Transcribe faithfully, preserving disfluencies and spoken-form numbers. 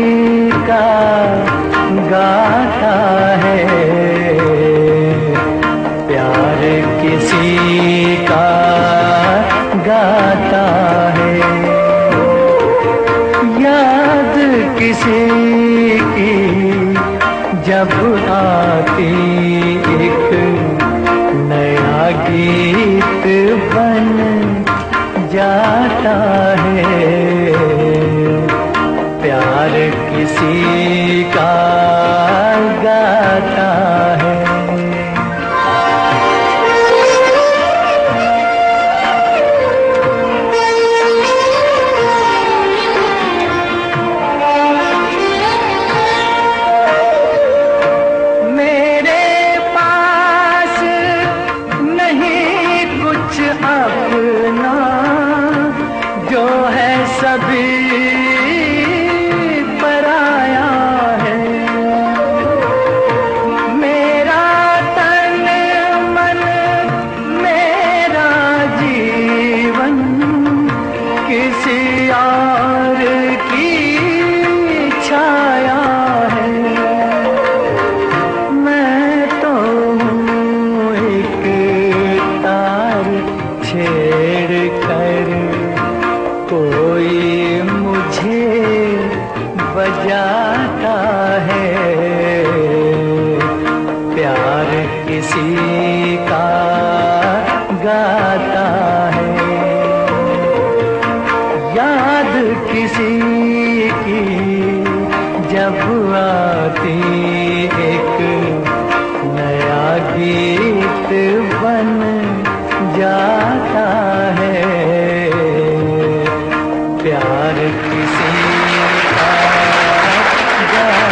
का गाता है, प्यार किसी का गाता है। याद किसी की जब आती एक नया गीत बन जाता है, प्यार किसी का गाता है। अपना जो है सभी पराया है, मेरा तन मन मेरा जीवन किसी और की छाया है। मैं तो हूँ एक तार छेड़ कर कोई मुझे बजाता है, प्यार किसी का गाता है। याद किसी की जब आती एक नया गीत बन जाता है, प्यार किसी का